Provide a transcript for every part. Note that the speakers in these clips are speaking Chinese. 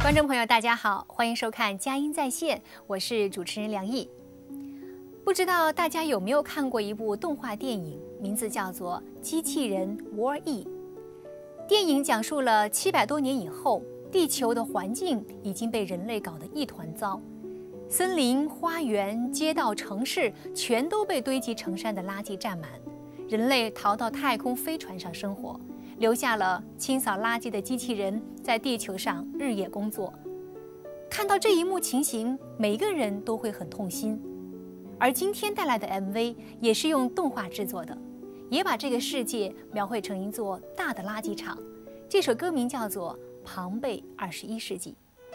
观众朋友，大家好，欢迎收看《佳音在线》，我是主持人梁毅。不知道大家有没有看过一部动画电影，名字叫做《机器人 Wall-E》。电影讲述了700多年以后，地球的环境已经被人类搞得一团糟，森林、花园、街道、城市全都被堆积成山的垃圾占满，人类逃到太空飞船上生活，留下了清扫垃圾的机器人在地球上日夜工作。看到这一幕情形，每个人都会很痛心。而今天带来的 MV 也是用动画制作的，也把这个世界描绘成一座大的垃圾场。这首歌名叫做《庞贝21世纪》。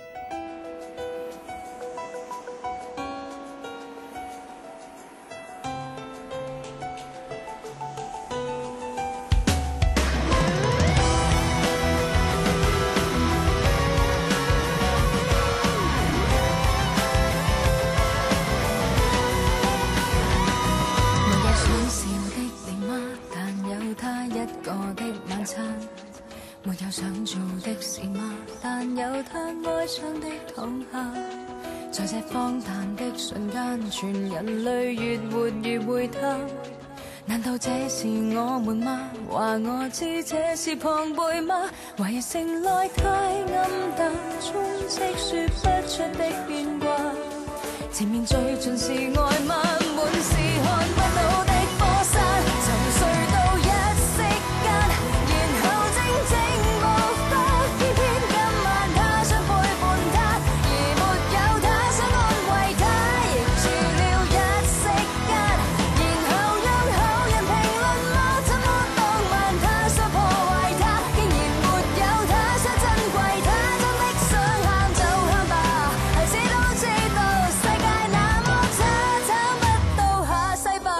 沒有想做的事嗎？但有他哀傷的躺下，在這荒誕的瞬間，全人類越活越會他。難道這是我們嗎？話我知這是龐貝嗎？圍城內太暗淡，充斥說不出的牽掛。前面最盡是愛嗎？滿是看不到的火山，沉睡到一息間，然後靜靜無法，偏偏今晚他想背叛他，而沒有他想安慰他，亦住了一息間，然後讓後人評論嗎？怎麼當晚他想破壞他，竟然沒有他想珍貴他，真的想喊就喊吧，孩子都知道世界那麼差，找不到下世吧。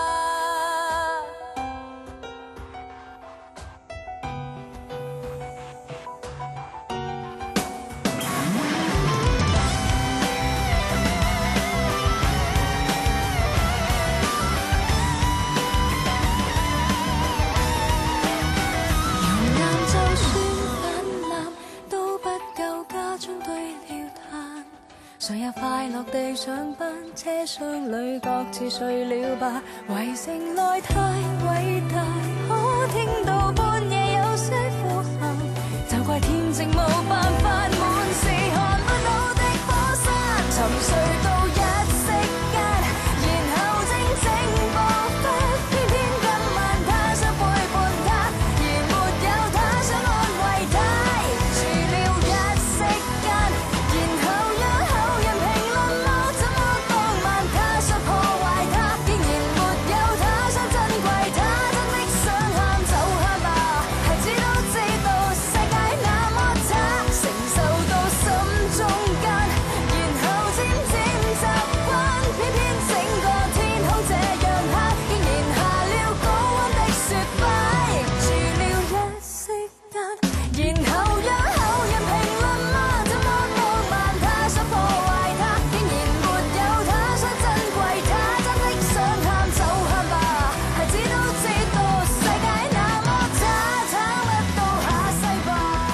就算氾濫都不夠家中堆了炭，誰又快樂地上班？車廂裏各自睡了吧。圍城內太偉大，可聽到半夜有些呼喊，就怪天靜冇辦法，滿是看不到的火山，沉睡到一息間，然後靜靜步伐，偏偏今晚他想背叛他，而沒有他想安慰他，亦住了一息間，然後讓後人評論嗎？怎麼當晚他想破壞他，竟然沒有他想珍貴他，真的想喊就喊吧，孩子都知道世界那麼差，承受到心中間，然後漸漸習慣，偏偏整個天空這樣黑，竟然下了高溫的雪花，亦住了一息間，然後讓後人評論嗎？怎麼當晚他想破壞他，竟然沒有他想珍貴他，真的想喊就喊吧，孩子都知道世界那麼差，找不到下世吧。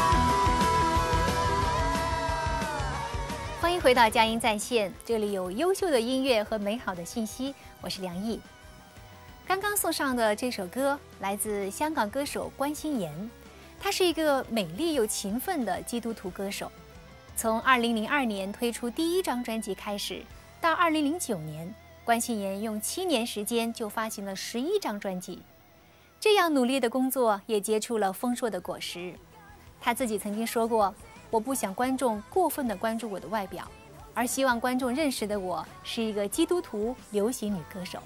欢迎回到佳音在线，这里有优秀的音乐和美好的信息，我是梁毅。刚刚送上的这首歌来自香港歌手关心妍，她是一个美丽又勤奋的基督徒歌手。从2002年推出第1张专辑开始，到2009年，关心妍用7年时间就发行了11张专辑。这样努力的工作也结出了丰硕的果实。她自己曾经说过：“我不想观众过分地关注我的外表，而希望观众认识的我是一个基督徒流行女歌手。”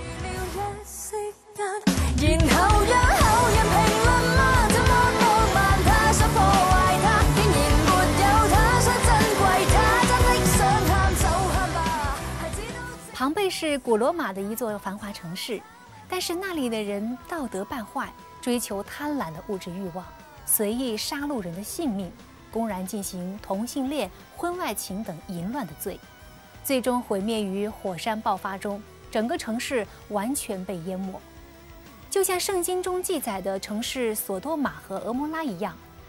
然後讓後人評論嗎？怎麼當晚他想破壞他，竟然沒有他想珍貴他，真的想喊就喊吧，孩子都龐貝是古羅馬的一座繁華城市，但是那里的人道德败壞，追求貪婪的物質慾望，隨意殺戮人的性命，公然進行同性戀、婚外情等淫亂的罪，最終毀滅於火山爆發中，整個城市完全被淹沒。就像聖經中記載的城市索多瑪和俄摩拉一樣，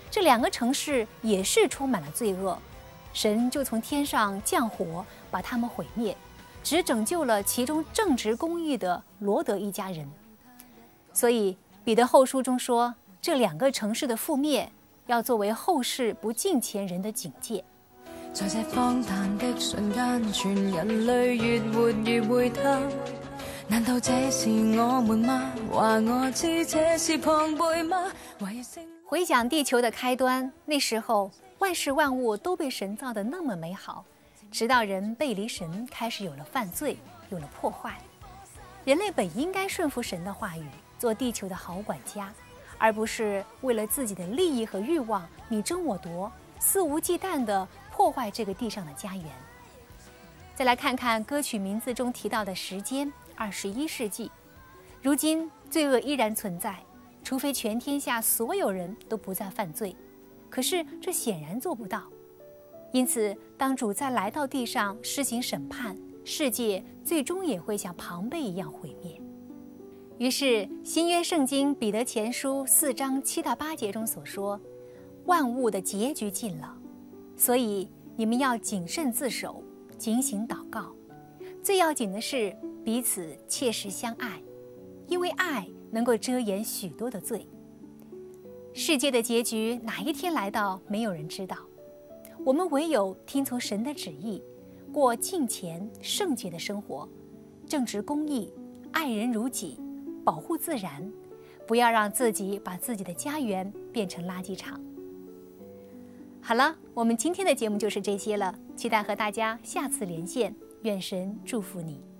这2个城市也是充满了罪恶，神就从天上降火，把他们毁灭，只拯救了其中正直公义的罗德一家人。所以彼得后书中说，这2个城市的覆灭要作为后世不敬虔人的警戒。 在這荒誕的瞬間，全人類越活越回頭。難道這是我們嗎？話我知這是龐貝嗎？ 回想地球的開端，那時候萬事萬物都被神造得那麼美好，直到人背離神，開始有了犯罪，有了破壞。人類本應該順服神的話語，做地球的好管家，而不是為了自己的利益和慾望你爭我奪，肆無忌憚地破壞這個地上的家園。再來看看歌曲名字中提到的時間，21世紀。如今罪惡依然存在，除非全天下所有人都不再犯罪，可是這顯然做不到。因此，當主再來到地上施行審判，世界最終也會像龐貝一樣毀滅。於是新約聖經彼得前書4章7到8節中所說，萬物的結局近了，所以你們要謹慎自守，警醒禱告。最要緊的是彼此切實相愛，因為愛能夠遮掩許多的罪。世界的結局哪一天來到，沒有人知道。我們唯有聽從神的旨意，過敬虔聖潔的生活，正直公義，愛人如己，保護自然，不要讓自己把自己的家園變成垃圾場。好了，我們今天的節目就是這些了，期待和大家下次連線，願神祝福你。